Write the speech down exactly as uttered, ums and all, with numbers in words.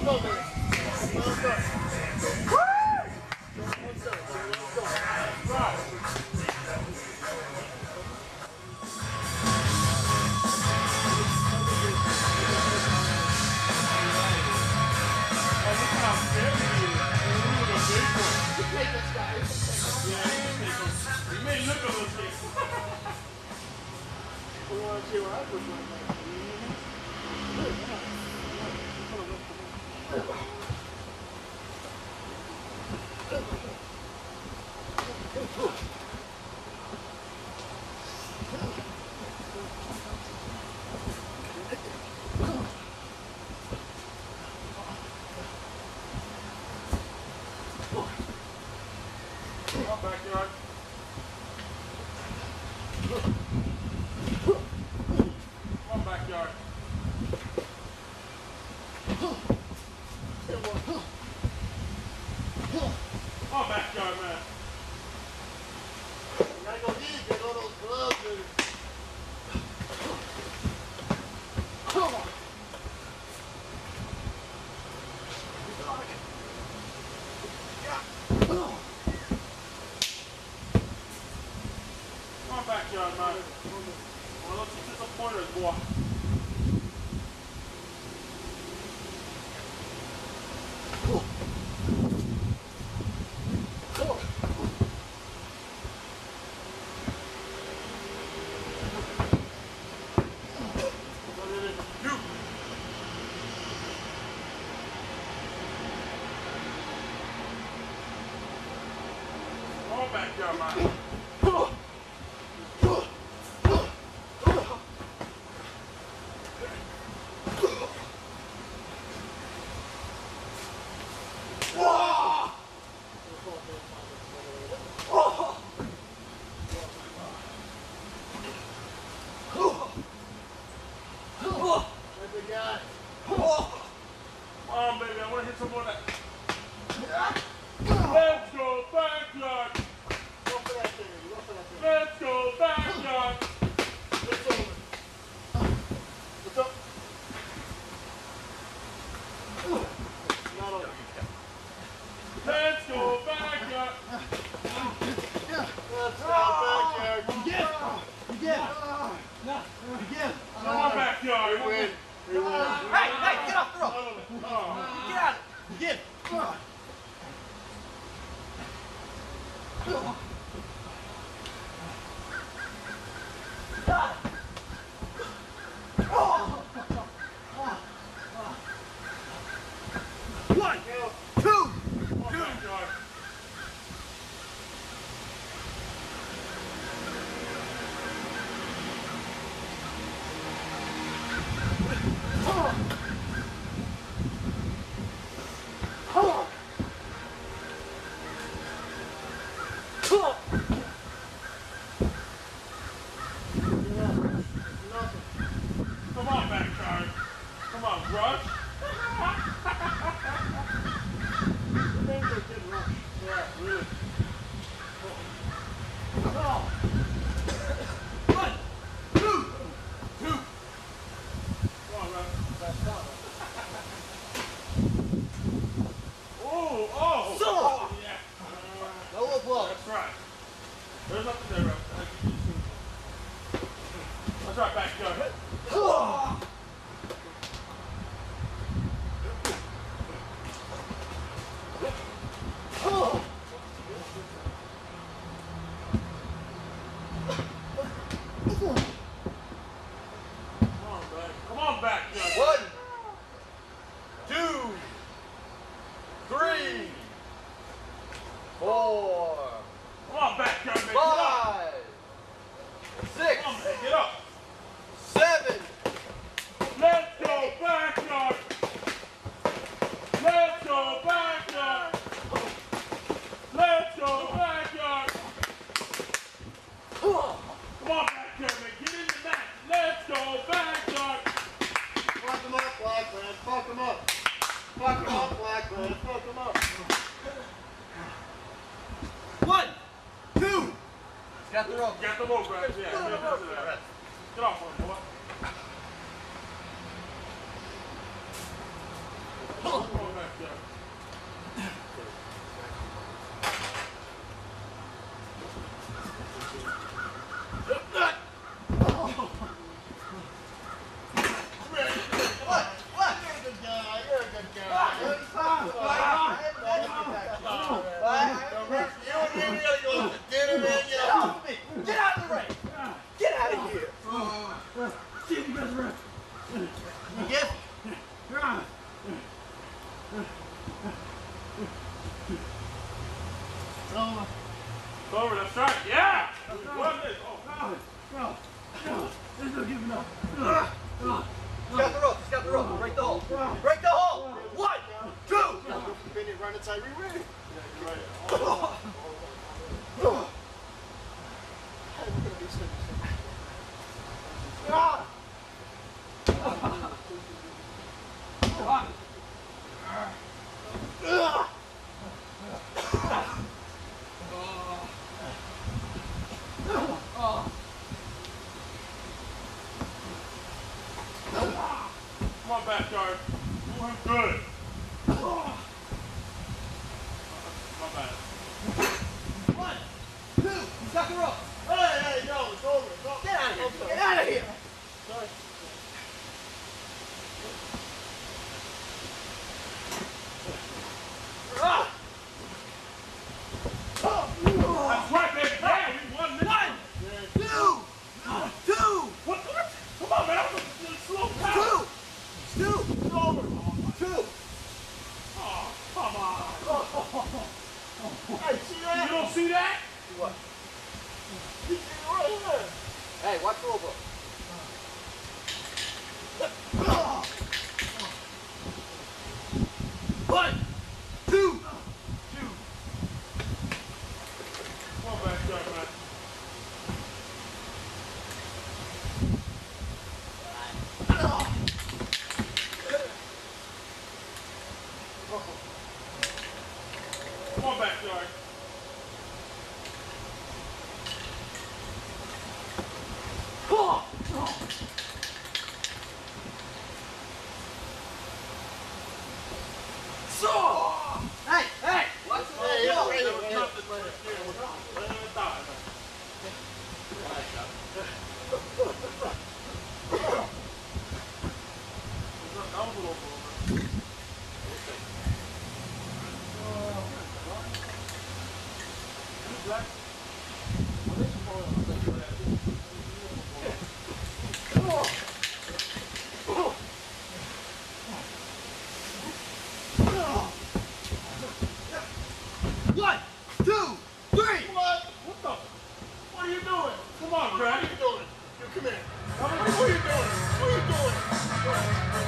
Backyard. Come on, backyard. Come on, backyard, man. You gotta go eat, get all those gloves, dude. Come on. Come on, backyard, man. Well, let's get some pointers, boy. Come on, backyard, man. Come on, baby, I want to hit some more of that. Let's go backyard. Go for that thing, go for that thing. Let's go backyard. What's over? What's up? Not over. Let's go backyard. Let's go backyard. Again! Again! Again! Come on, backyard. We win. We win. Hey, hey, get off the rope! Oh. Get out! Again! One, two, Come on, backyard. Come on, backyard. Come on, rush. Yeah, really. one, two, two. Come on, man. Oh, oh. So, Yeah. No more blow. That's right. There's nothing there, bro. That's right, backyard. Come on, back. Come on, backyard. One, two, three, four, Come on, backyard, man. Get up. five, six, Come on, man. Get up. seven. Let's go backyard. Let's go backyard. Let's go backyard. Come on, backyard, man. Get in the match. Let's go backyard. Fuck him up, Blackman. Fuck him up. Fuck him up, Blackman. Fuck him up. one, two. Got the rope. Got the rope, right? Yeah, get up into that. Get off on boy. Come on. sucker up. Break the hole. Break the hole. One, two. Spin it, run it, Tyree, ready. Come on, backyard. Doing good. My bad. One, two. Sucker up. Hey, hey, yo, it's over. It's over. Get out of here. Get out of here. Sorry. That's right, baby. Yeah, we won this. One, two, two, What? What? Come on, man. I'm a slow power. two, two, It's over. two. Oh, come on. Hey, see You that? don't see that? What? He's right here. Hey, watch over. One, two, two. Come on, backyard, man. Come on, backyard. Hey, hey, watch the Hey, yeah, hole. right here, That was right nothing here. right here. Let it die, man. That was a little over. Black. One, two, three. What? What the? What are you doing? Come on, What Brad. are you doing? You come here. How What are you doing? What are you doing?